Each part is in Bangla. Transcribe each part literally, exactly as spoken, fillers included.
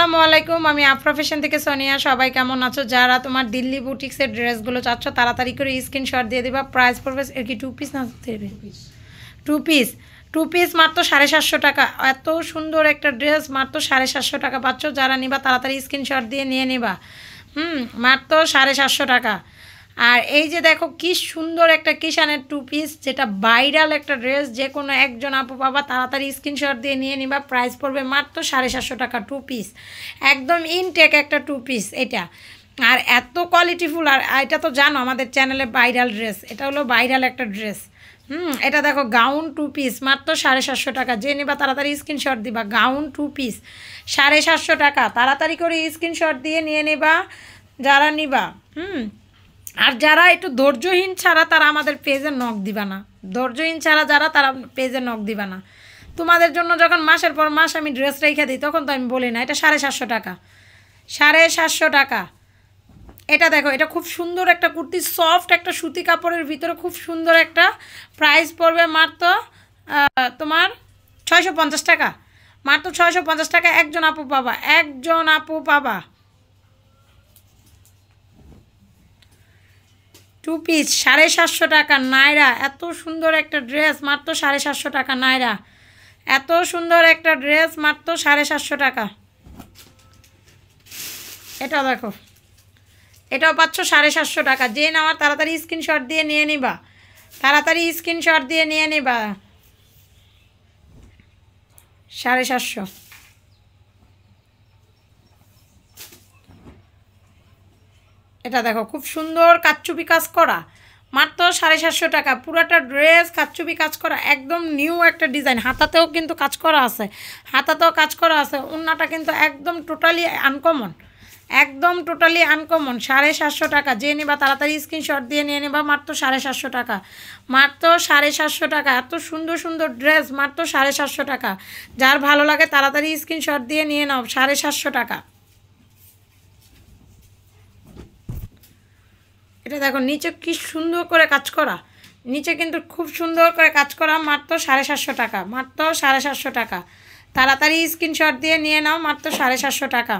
আসসালামু আলাইকুম, আমি আফরা ফ্যাশন থেকে সোনিয়া। সবাই কেমন আছো? যারা তোমার দিল্লি বুটিক্সের ড্রেসগুলো চাচ্ছ তাড়াতাড়ি করে স্ক্রিনশট দিয়ে দিবা। প্রাইস পড়বে এর কি টু পিস না দেবে টু পিস টু পিস মাত্র সাড়ে সাতশো টাকা। এত সুন্দর একটা ড্রেস মাত্র সাড়ে সাতশো টাকা পাচ্ছ। যারা নিবা তাড়াতাড়ি স্ক্রিনশট দিয়ে নিয়ে নিবা। হুম মাত্র সাড়ে সাতশো টাকা। আর এই যে দেখো কি সুন্দর একটা কিষানের টু পিস, যেটা ভাইরাল একটা ড্রেস। যে কোনো একজন আপু পাবা, তাড়াতাড়ি স্ক্রিনশট দিয়ে নিয়ে নিবা। প্রাইস পড়বে মাত্র সাড়ে সাতশো টাকা টু পিস। একদম ইনটেক একটা টু পিস এটা। আর এত কোয়ালিটিফুল। আর এটা তো জানো আমাদের চ্যানেলে ভাইরাল ড্রেস, এটা হলো ভাইরাল একটা ড্রেস। হুম এটা দেখো গাউন টু পিস মাত্র সাড়ে সাতশো টাকা। যে নিবা তাড়াতাড়ি স্ক্রিনশট দিবা। গাউন টু পিস সাড়ে সাতশো টাকা। তাড়াতাড়ি করে স্ক্রিনশট দিয়ে নিয়ে নিবা যারা নিবা। হুম আর যারা একটু ধৈর্যহীন ছাড়া তারা আমাদের পেজে নক দিবা না। ধৈর্যহীন ছাড়া যারা তারা পেজে নক দিবা না। তোমাদের জন্য যখন মাসের পর মাস আমি ড্রেস রেখে দিই তখন তো আমি বলি না। এটা সাড়ে সাতশো টাকা, সাড়ে সাতশো টাকা। এটা দেখো, এটা খুব সুন্দর একটা কুর্তি, সফট একটা সুতি কাপড়ের ভিতরে খুব সুন্দর একটা। প্রাইস পড়বে মাত্র তোমার ছয়শো পঞ্চাশ টাকা। মাত্র ছয়শো পঞ্চাশ টাকা একজন আপু পাবা, একজন আপু পাবা। টু পিস সাড়ে সাতশো টাকা নাইরা। এত সুন্দর একটা ড্রেস মাত্র সাড়ে সাতশো টাকা নাইরা। এত সুন্দর একটা ড্রেস মাত্র সাড়ে সাতশো টাকা। এটা দেখো, এটাও পাচ্ছ সাড়ে সাতশো টাকা। যে নেওয়ার তাড়াতাড়ি স্ক্রিনশট দিয়ে নিয়ে নিবা। তাড়াতাড়ি স্ক্রিনশট দিয়ে নিয়ে নিবা। সাড়ে সাতশো। এটা দেখো খুব সুন্দর কাচ্চুপি কাজ করা, মাত্র সাড়ে সাতশো টাকা। পুরোটা ড্রেস কাচ্চুপি কাজ করা, একদম নিউ একটা ডিজাইন। হাতাতেও কিন্তু কাজ করা আছে, হাতাতেও কাজ করা আছে। ওড়নাটা কিন্তু একদম টোটালি আনকমন, একদম টোটালি আনকমন। সাড়ে সাতশো টাকা। যে নিবা তাড়াতাড়ি স্ক্রিনশট দিয়ে নিয়ে নেবা। মাত্র সাড়ে সাতশো টাকা, মাত্র সাড়ে সাতশো টাকা। এত সুন্দর সুন্দর ড্রেস মাত্র সাড়ে সাতশো টাকা। যার ভালো লাগে তাড়াতাড়ি স্ক্রিনশট দিয়ে নিয়ে নাও। সাড়ে সাতশো টাকা। এটা দেখো নিচে কি সুন্দর করে কাজ করা, নিচে কিন্তু খুব সুন্দর করে কাজ করা। মাত্র সাড়ে সাতশো টাকা, মাত্র সাড়ে সাতশো টাকা। তাড়াতাড়ি স্ক্রিনশট দিয়ে নিয়ে নাও। মাত্র সাড়ে সাতশো টাকা।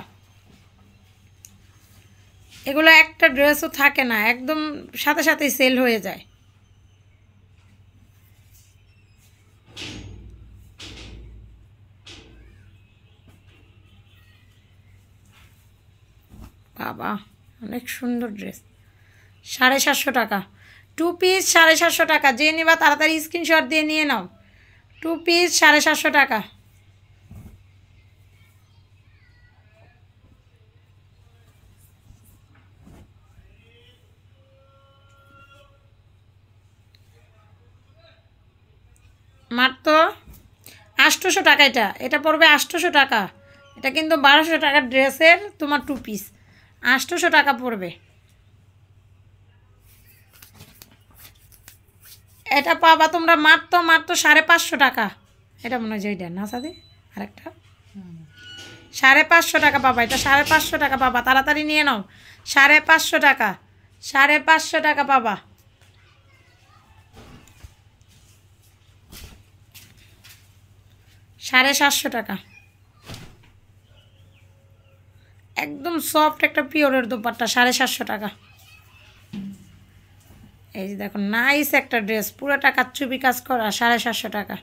এগুলো একটা ড্রেসও থাকে না, একদম সাথে সাথেই সেল হয়ে যায়। বাবা অনেক সুন্দর ড্রেস। সাড়ে সাতশো টাকা টু পিস, সাড়ে সাতশো টাকা। যে নিবা তাড়াতাড়ি স্ক্রিনশট দিয়ে নিয়ে নাও। টু পিস সাড়ে সাতশো টাকা। মাত্র আটশোশো টাকা। এটা এটা পড়বে আটশোশো টাকা। এটা কিন্তু বারোশো টাকার ড্রেসের তোমার টু পিস, আটশোশো টাকা পড়বে। এটা পাবা তোমরা মাত্র মাত্র সাড়ে পাঁচশো টাকা। এটা মনে হয় এইটা না সাদি, আরেকটা সাড়ে পাঁচশো টাকা পাবা। এটা সাড়ে পাঁচশো টাকা পাবা। তাড়াতাড়ি নিয়ে নাও। সাড়ে পাঁচশো টাকা, সাড়ে পাঁচশো টাকা পাবা। সাড়ে সাতশো টাকা। একদম সফট একটা পিওরের দোপাট্টা, সাড়ে সাতশো টাকা। এই যে দেখো নাইস একটা ড্রেস, পুরোটা কাচ্চুপি কাজ করা, সাড়ে সাতশো টাকা।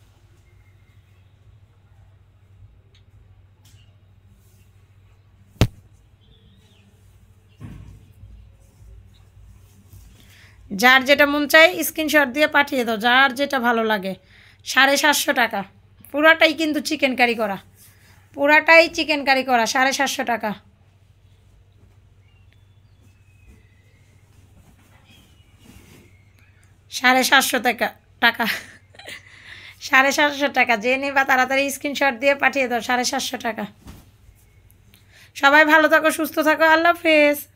যার যেটা মন চায় স্ক্রিনশট দিয়ে পাঠিয়ে দাও, যার যেটা ভালো লাগে। সাড়ে সাতশো টাকা। পুরাটাই কিন্তু চিকেন কারি করা, পুরাটাই চিকেন কারি করা। সাড়ে সাতশো টাকা। সাড়ে সাতশো টাকা টাকা সাড়ে সাতশো টাকা। যে নিবা তাড়াতাড়ি স্ক্রিনশট দিয়ে পাঠিয়ে দাও। সাড়ে সাতশো টাকা। সবাই ভালো থাকো, সুস্থ থাকো। আল্লাহ হাফেজ।